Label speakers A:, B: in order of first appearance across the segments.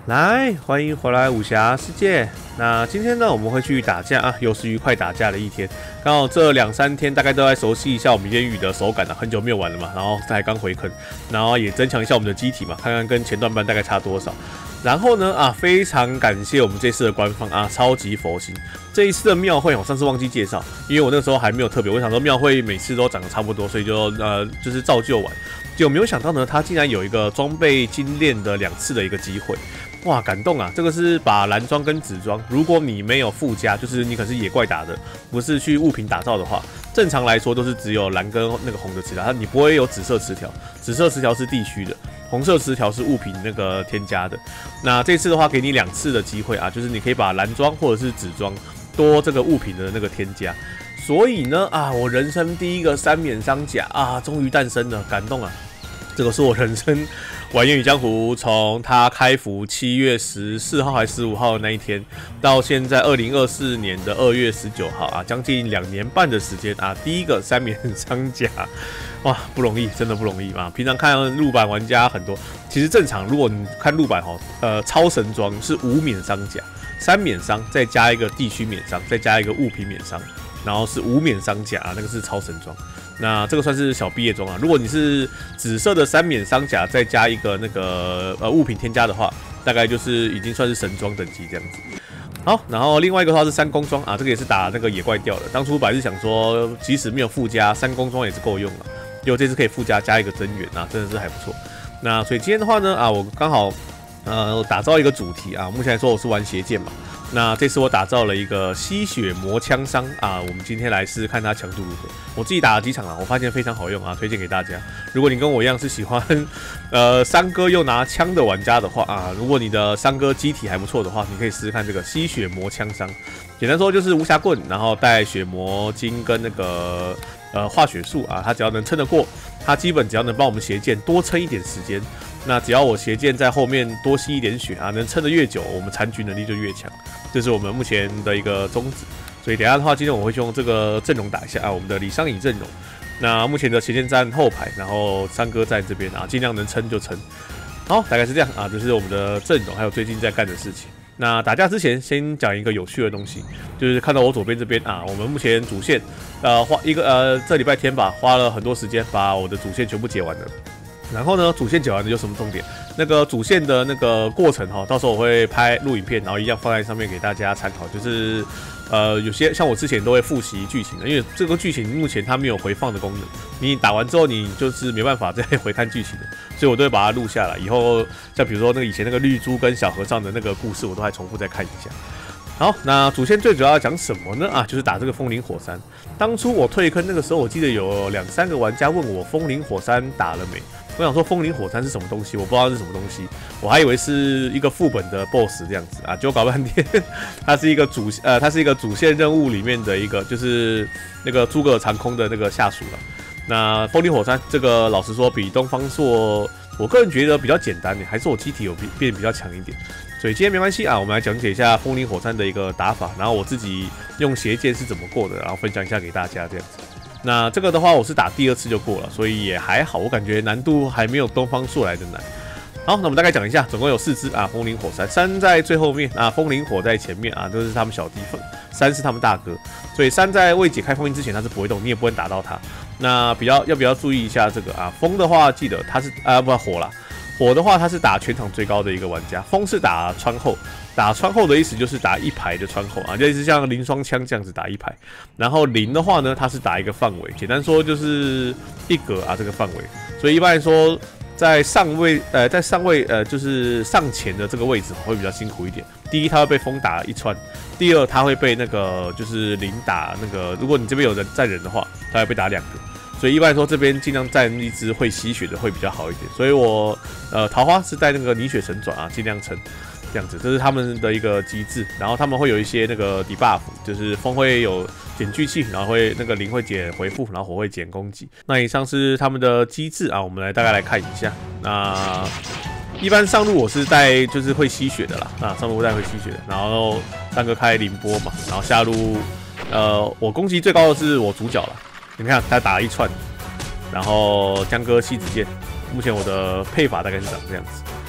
A: 来，欢迎回来武侠世界。那今天呢，我们会去打架啊，又是愉快打架的一天。刚好这2、3天大概都在熟悉一下我们烟雨的手感啊，很久没有玩了嘛，然后才刚回坑，然后也增强一下我们的机体嘛，看看跟前段班大概差多少。然后呢非常感谢我们这次的官方啊，超级佛心。这一次的庙会我上次忘记介绍，因为我那个时候还没有特别，我想说庙会每次都长得差不多，所以就是照旧玩。结果没有想到呢，它竟然有一个装备精炼的2次的一个机会。哇，感动啊！这个是把蓝装跟紫装，如果你没有附加，就是你可是野怪打的，不是去物品打造的话，正常来说都是只有蓝跟那个红的词条，你不会有紫色词条，紫色词条是地区的，红色词条是物品那个添加的。那这次的话，给你2次的机会啊，就是你可以把蓝装或者是紫装多这个物品的那个添加。所以呢我人生第一个3免伤甲啊，终于诞生了，感动啊！这个是我人生玩烟雨江湖从它开服7月14号还是15号的那一天，到现在2024年的2月19号啊，将近2年半的时间啊，第一个3免伤甲，哇，不容易，真的不容易啊！平常看陆版玩家很多，其实正常，如果你看陆版超神装是5免伤甲，3免伤再加一个地区免伤，再加一个物品免伤，然后是5免伤甲，那个是超神装。那这个算是小毕业装啊。如果你是紫色的3免伤甲，再加一个那个物品添加的话，大概就是已经算是神装等级这样子。好，然后另外一个的话是3攻装啊，这个也是打那个野怪掉的。当初本来是想说，即使没有附加3攻装也是够用了，结果这次可以附加一个增援啊，真的是还不错。那所以今天的话呢我刚好打造一个主题啊，目前来说我是玩邪剑嘛。那这次我打造了一个吸血魔枪伤啊，我们今天来试试看它强度如何。我自己打了几场了，我发现非常好用啊，推荐给大家。如果你跟我一样是喜欢三哥又拿枪的玩家的话啊，如果你的三哥机体还不错的话，你可以试试看这个吸血魔枪伤。简单说就是无暇棍，然后带血魔晶跟那个化血术啊，它只要能撑得过，它基本只要能帮我们邪剑多撑一点时间。那只要我邪剑在后面多吸一点血啊，能撑得越久，我们残局能力就越强，这是我们目前的一个宗旨。所以等一下的话，今天我会用这个阵容打一下啊，我们的李商隐阵容。那目前的邪剑站后排，然后三哥在这边啊，尽量能撑就撑。好，大概是这样啊，这是我们的阵容，还有最近在干的事情。那打架之前，先讲一个有趣的东西，就是看到我左边这边啊，我们目前主线花一个这礼拜天吧，花了很多时间把我的主线全部解完了。然后呢，主线解完了有什么重点？那个主线的那个过程到时候我会拍录影片，然后一样放在上面给大家参考。就是有些像我之前都会复习剧情的，因为这个剧情目前它没有回放的功能，你打完之后你就是没办法再回看剧情的，所以我都会把它录下来。以后像比如说那个以前那个绿珠跟小和尚的那个故事，我都还重复再看一下。好，那主线最主要要讲什么呢？就是打这个风林火山。当初我退坑那个时候，我记得有2-3个玩家问我风林火山打了没。我想说风林火山是什么东西，我不知道是什么东西，我还以为是一个副本的 BOSS 这样子啊，结果搞半天，它是一个主线任务里面的一个，就是那个诸葛长空的那个下属了。那风林火山这个老实说比东方朔，我个人觉得比较简单点，还是我机体有变比较强一点。所以今天没关系啊，我们来讲解一下风林火山的一个打法，然后我自己用邪剑是怎么过的，然后分享一下给大家这样子。那这个的话，我是打第2次就过了，所以也还好，我感觉难度还没有东方朔来的难。好，那我们大概讲一下，总共有4只啊，风林火山，3在最后面啊，风林火在前面啊，都是他们小弟，3是他们大哥，所以3在未解开封印之前它是不会动，你也不能打到它。那要不要注意一下这个啊？风的话记得它是不火啦。火的话，它是打全场最高的一个玩家，风是打穿后，打穿后的意思就是打1排的穿后啊，就类似像零双枪这样子打1排。然后零的话呢，它是打一个范围，简单说就是1格啊这个范围。所以一般来说，在上位就是上前的这个位置会比较辛苦一点。第一，它会被风打1穿；第二，它会被那个就是零打那个，如果你这边有人站人的话，它会被打2个。所以一般来说，这边尽量站一只会吸血的会比较好一点。所以我桃花是带那个泥血神转啊，尽量撑这样子，这是他们的一个机制。然后他们会有一些那个 debuff， 就是风会有减聚气，然后会那个灵会减回复，然后火会减攻击。那以上是他们的机制啊，我们大概来看一下。那一般上路我是带就是会吸血的啦，上路带会吸血的，然后3个开凌波嘛，然后下路我攻击最高的是我主角啦。你看他打1串，然后江哥吸子剑，目前我的配法大概是长这样子。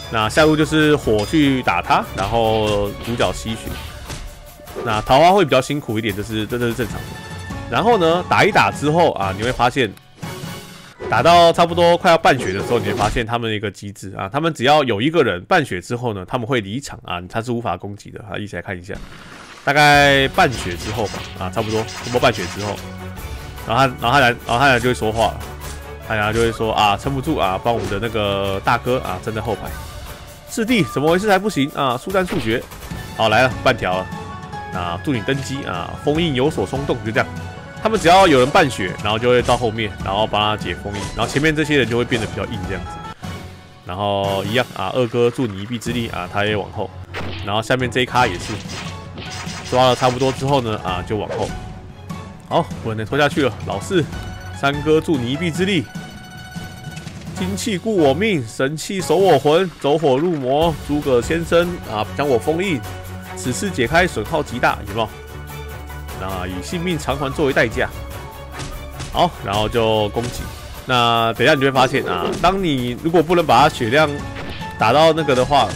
A: 那下路就是火去打他，然后主角吸血。那桃花会比较辛苦一点，这是正常的。然后呢，打一打之后啊，你会发现，打到差不多快要半血的时候，你会发现他们的一个机制啊，他们只要有一个人半血之后呢，他们会离场啊，他是无法攻击的啊。一起来看一下，大概半血之后吧，啊，差不多半血之后，然后他就会说话了，他就会说啊，撑不住啊，帮我们的那个大哥啊站在后排。师弟，怎么回事还不行啊？速战速决。好，来了，半条了。啊，祝你登基啊！封印有所松动，就这样。他们只要有人半血，然后就会到后面，然后帮他解封印，然后前面这些人就会变得比较硬这样子。然后一样啊，二哥助你一臂之力啊，他也往后。然后下面这一咖也是抓了差不多之后呢，啊，就往后。好，不能拖下去了，老四，三哥助你一臂之力。精气固我命，神气守我魂，走火入魔。诸葛先生啊，将我封印，此次解开损耗极大，有没有？那以性命偿还作为代价。好，然后就攻击。那等一下你就会发现啊，当你如果不能把他血量打到那个的话，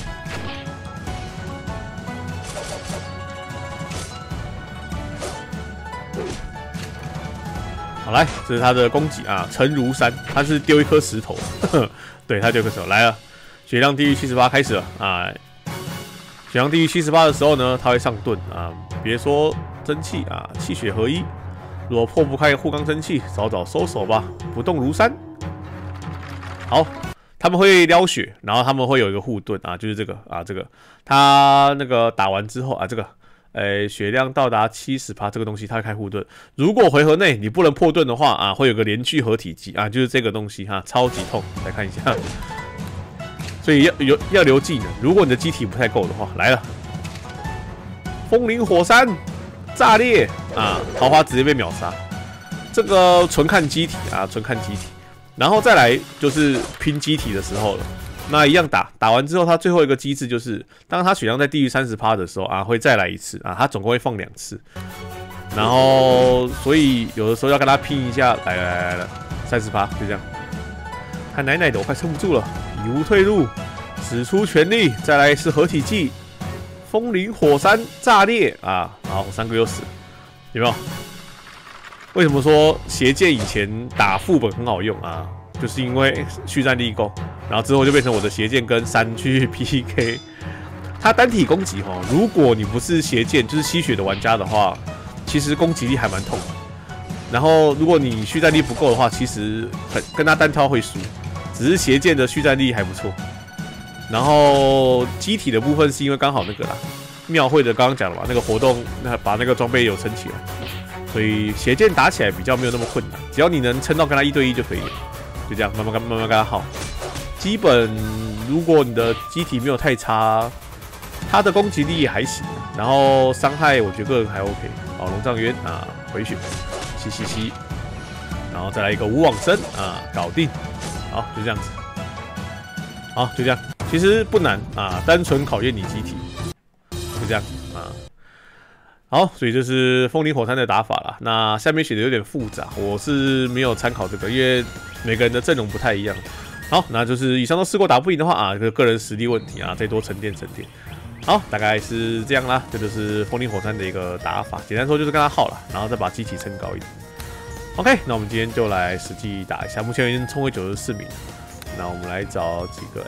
A: 好来，这是他的攻击啊，沉如山，他是丢一颗石头，对他丢一颗石头来了，血量低于78开始了啊。血量低于78的时候呢，他会上盾啊，别说真气啊，气血合一。若破不开护罡真气，早早收手吧，不动如山。好，他们会撩血，然后他们会有一个护盾啊，就是这个啊，这个他那个打完之后啊，这个血量到达70%这个东西，它会开护盾。如果回合内你不能破盾的话啊，会有个连续合体技啊，就是这个东西哈，超级痛。来看一下。所以要留技能，如果你的机体不太够的话，来了，风林火山炸裂啊，桃花直接被秒杀。这个纯看机体啊，纯看机体，然后再来就是拼机体的时候了。那一样打完之后，它最后一个机制就是，当它血量在低于30%的时候啊，会再来一次啊，它总共会放2次。然后所以有的时候要跟他拼一下，来了，30%就这样。看奶奶的，我快撑不住了。已无退路，使出全力，再来一次合体技，风林火山炸裂啊！好，三个又死了，有没有？为什么说邪剑以前打副本很好用啊？就是因为续战力够，然后之后就变成我的邪剑跟3去 PK。它单体攻击哈，如果你不是邪剑，就是吸血的玩家的话，其实攻击力还蛮痛的。然后如果你续战力不够的话，其实跟他单挑会输。只是邪剑的续战力还不错，然后机体的部分是因为刚好那个啦，庙会的刚刚讲了嘛，那个活动把那个装备有撑起来，所以邪剑打起来比较没有那么困难，只要你能撑到跟他1对1就可以了，就这样慢慢跟他耗。基本如果你的机体没有太差，他的攻击力也还行，然后伤害我觉得还 OK。好，龙藏渊啊，回血，777，然后再来一个无往生啊，搞定。好，就这样子。好，就这样。其实不难啊，单纯考验你机体，就这样啊。好，所以这是风林火山的打法啦。那下面写的有点复杂，我是没有参考这个，因为每个人的阵容不太一样。好，那就是以上都试过打不赢的话啊，个人实力问题啊，再多沉淀沉淀。好，大概是这样啦。这就是风林火山的一个打法，简单说就是跟他耗了，然后再把机体撑高一点。OK， 那我们今天就来实际打一下，目前已经冲回94名。那我们来找几个，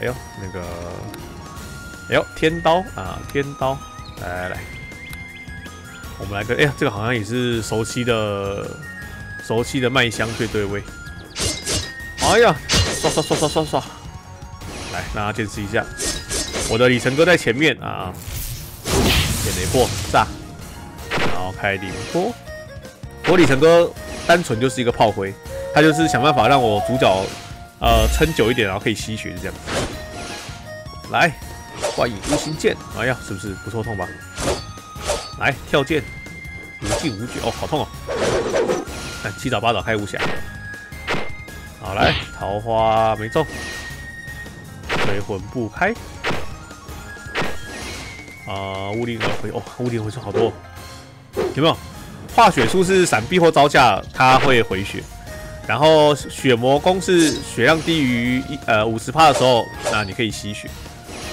A: 天刀啊，天刀，来，我们来个，这个好像也是熟悉的麦香对位。哎呀，刷，来让他见识一下，我的里程哥在前面啊，点雷波炸，然后开凌波，我里程哥。单纯就是一个炮灰，他就是想办法让我主角撑久一点，然后可以吸血，就这样子。来，幻影无形剑，哎呀，是不是不错痛吧？来跳剑，无尽无绝，哦，好痛哦！看7早8早开无暇。好，来桃花没中，回魂不开。物灵而回，哦，物灵回出好多，有没有？化血术是闪避或招架，它会回血。然后血魔功是血量低于50%的时候，那你可以吸血。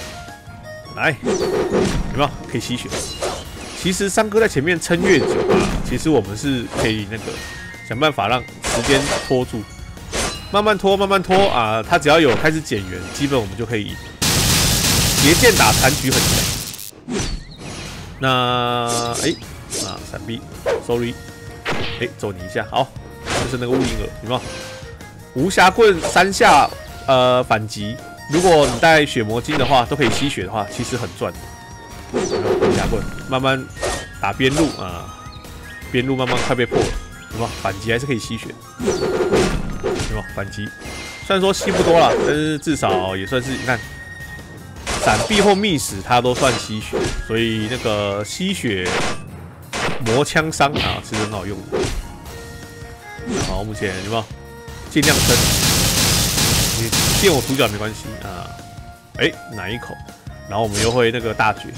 A: 来，有没有可以吸血？其实三哥在前面撑越久啊，其实我们是可以那个想办法让时间拖住，慢慢拖，慢慢拖啊。他只要有开始减员，基本我们就可以赢。斜剑打残局很强。那闪避 ，sorry， 揍你一下，好，就是那个乌灵儿，有没有？无暇棍3下反击，如果你带血魔晶的话，都可以吸血的话，其实很赚。无暇棍慢慢打边路啊，边路慢慢快被破了，有没有？反击还是可以吸血，有没有？反击虽然说吸不多啦，但是至少也算是你看。闪避或密使它都算吸血，所以那个吸血魔枪伤啊是很好用的。然后目前有没有尽量撑？你电我主角没关系啊。哪一口？然后我们又会那个大绝。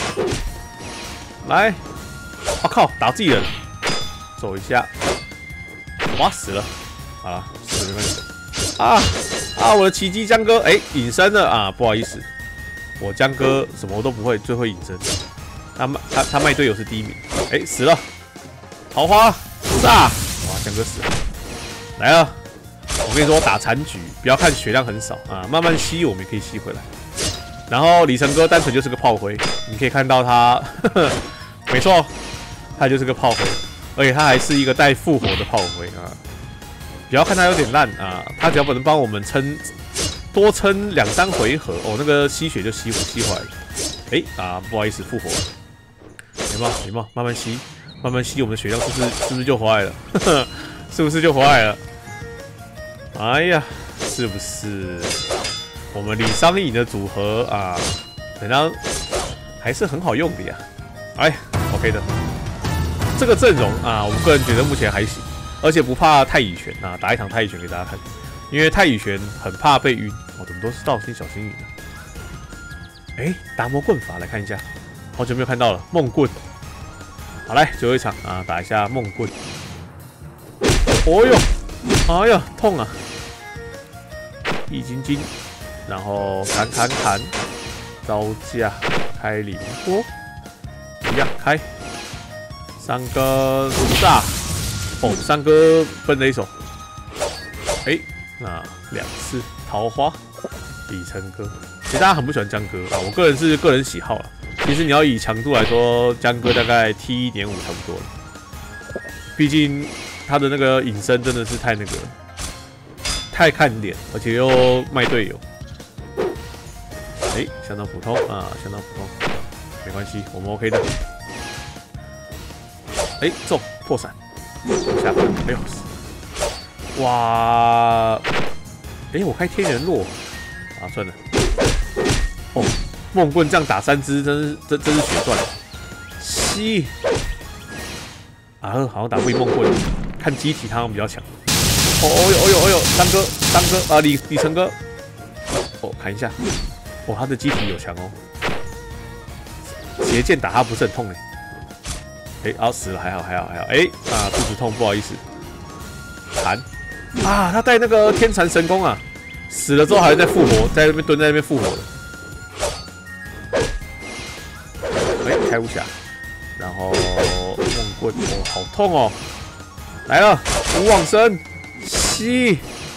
A: 来，我靠，打自己人，走一下，哇死了，好了，死了没关系。我的奇迹江哥隐身了啊，不好意思。我江哥什么都不会，最会隐身。他卖队友是第1名。死了！桃花炸！哇，江哥死了。来了，我跟你说，打残局不要看血量很少啊，慢慢吸我们也可以吸回来。然后李成哥单纯就是个炮灰，你可以看到他，没错，他就是个炮灰，而且他还是一个带复活的炮灰啊。不要看他有点烂啊，他只要不能帮我们多撑2、3回合，那个吸血就吸回来了。不好意思，复活了。有没有？慢慢吸，慢慢吸，我们的血量是不是就回来了？是不是就回来了？哎呀，是不是？我们李商隐的组合啊，等下还是很好用的呀。OK 的。这个阵容啊，我个人觉得目前还行，而且不怕太乙拳啊，打一场太乙拳给大家看。因为太乙拳很怕被晕，怎么都是道心小心云达摩棍法来看一下，好久没有看到了梦棍。好，来最后一场啊，打一下梦棍。哎呀，痛啊！易筋经，然后砍，招架，开凌波，一样开。三哥炸，三哥分了一手。那2次桃花，李成哥，其实大家很不喜欢江哥啊，我个人是个人喜好了。其实你要以强度来说，江哥大概 T1.5 差不多了，毕竟他的那个隐身真的是太那个，太看脸，而且又卖队友。相当普通啊，相当普通，没关系，我们 OK 的。中破闪，下分，哇！我开天人落啊，算了。梦棍这样打3只，真是血赚。吸好像打不赢梦棍，看机体他好像比较强。三哥啊，李成哥，砍一下。他的机体有强哦。斜剑打他不是很痛死了，还好。肚子痛，不好意思。弹。他带那个天蚕神功啊，死了之后还会再复活，在那边蹲在那边复活的。开无暇，然后梦棍，好痛哦！来了，无往生，吸，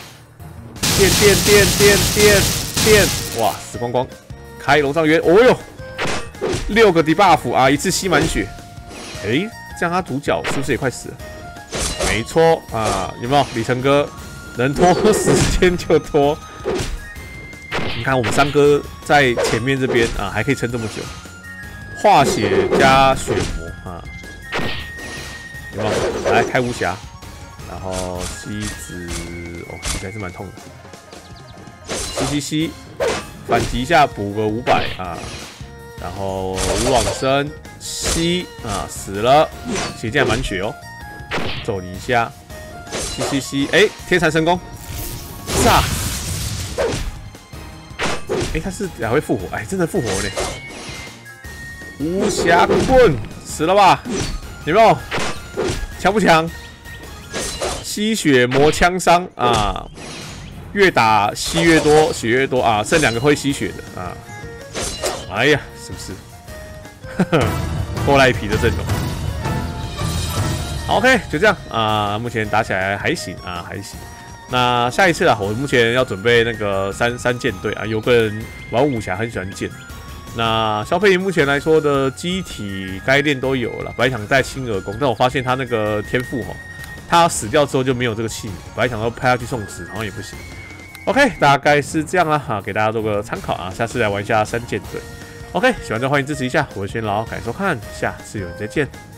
A: 电，哇，死光光，开龙上元，6个 debuff 啊，一次吸满血，这样他主角是不是也快死了？没错啊，有没有李成哥能拖时间就拖？你看我们三哥在前面这边啊，还可以撑这么久，化血加血魔啊，有没有？来开无暇，然后西子其实还是蛮痛的，吸，反击一下补个500啊，然后无往生吸啊，死了，血竟然满血哦。揍你一下，吸，天蚕神功，炸！他是还会复活，真的复活呢！无暇棍，死了吧？有没有？强不强？吸血魔枪伤啊，越打吸越多，血越多啊，剩2个会吸血的啊！ 哎呀，是不是？拖赖皮的阵容。好 OK， 就这样啊、目前打起来还行啊，还行。那下一次啊，我目前要准备那个三剑队啊，有个人玩武侠很喜欢剑。那肖佩莹目前来说的机体该练都有了，本来想带青耳弓，但我发现他那个天赋哦，他死掉之后就没有这个器皿，本来想说派他去送死，好像也不行。OK， 大概是这样啦，哈，给大家做个参考啊，下次来玩一下三剑队。OK， 喜欢就欢迎支持一下，我是轩老，感谢收看，下次有人再见。